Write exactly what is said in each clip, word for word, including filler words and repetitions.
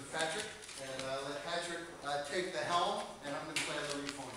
Patrick, and uh, let Patrick uh, take the helm, and I'm going to play a little euphonium.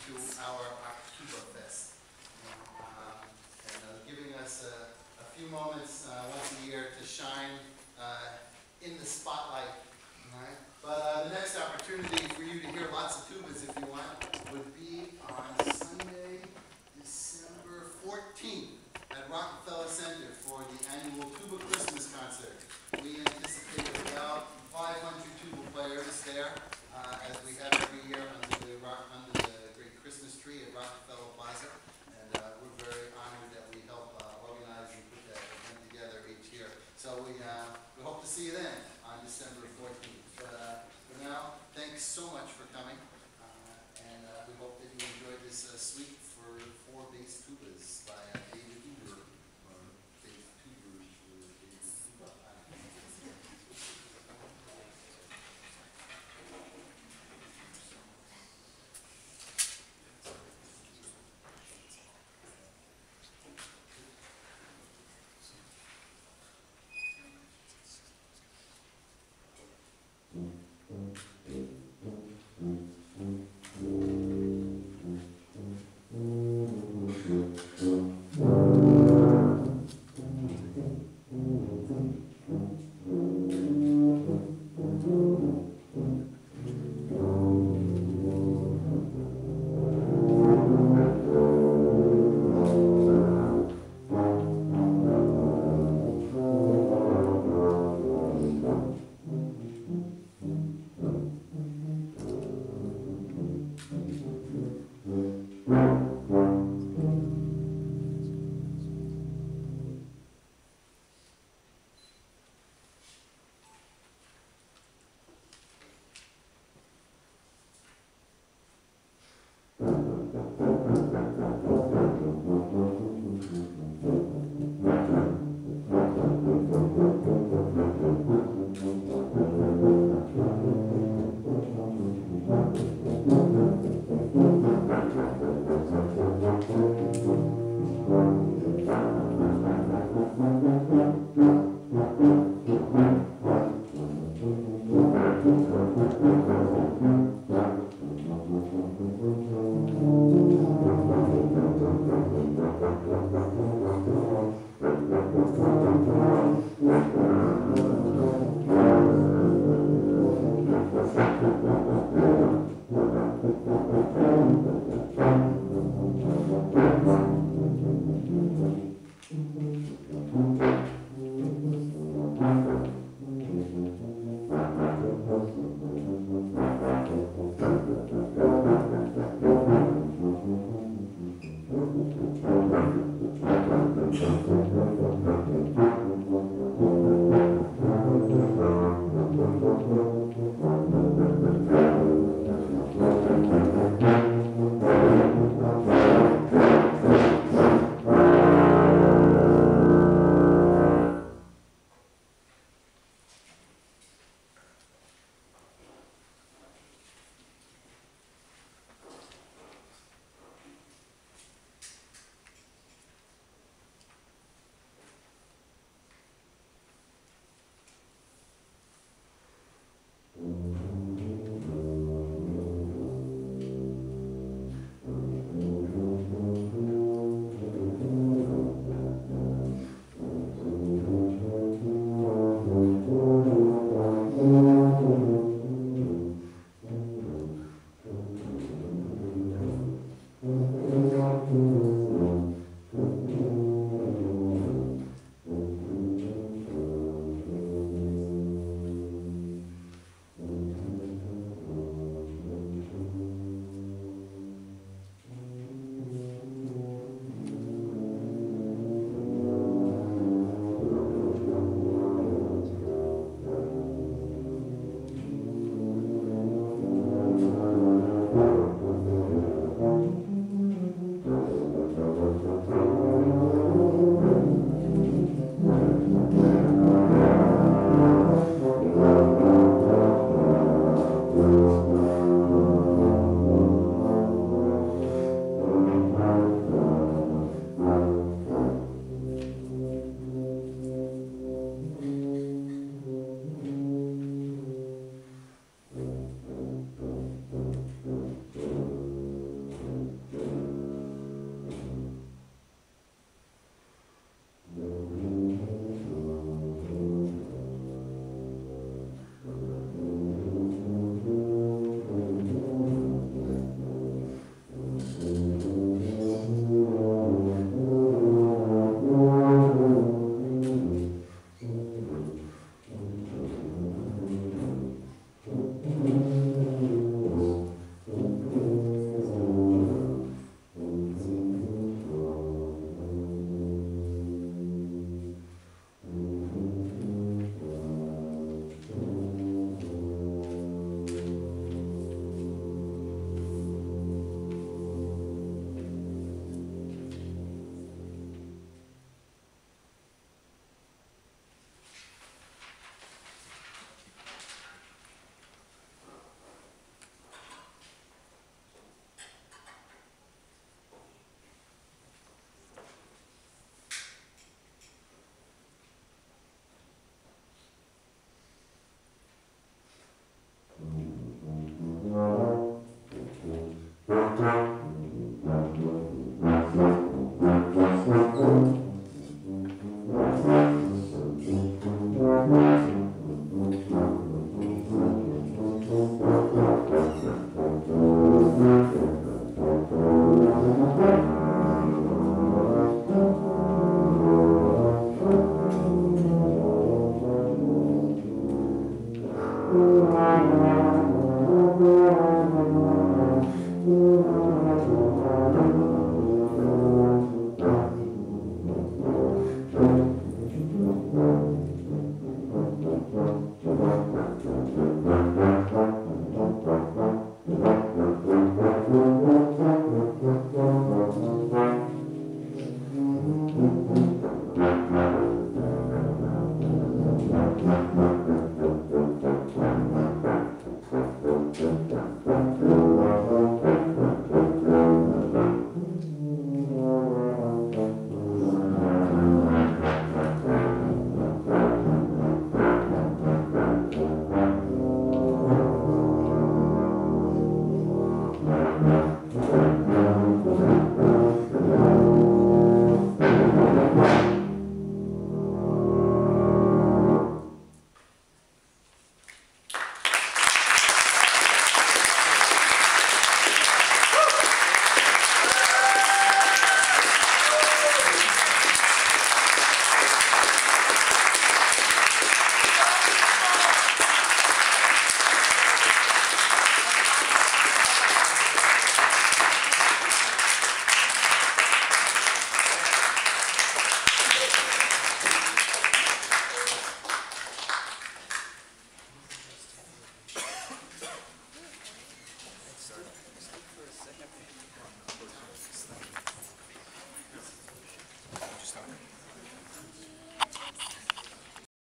to our Oktoberfest. Um, and uh, giving us a, a few moments uh, once a year to shine uh, in the spotlight. All right? But uh, the next opportunity for you to hear lots of tubas, if you want, would be on Sunday, December fourteenth at Rockefeller Center for the annual Tuba Christmas concert. We anticipate about five hundred tuba players there, uh, as we have every year under the, rock, under the great Christmas tree at Rockefeller Plaza. And uh, we're very honored that we help uh, organize and put that event together each year. So we, uh, we hope to see you then on December fourteenth. But uh, for now, thanks so much for coming. Uh, and uh, we hope that you enjoyed this uh, suite for four bass tubas by uh, David Huber. Or David Huber, or David Huber. I don't know. Thank you.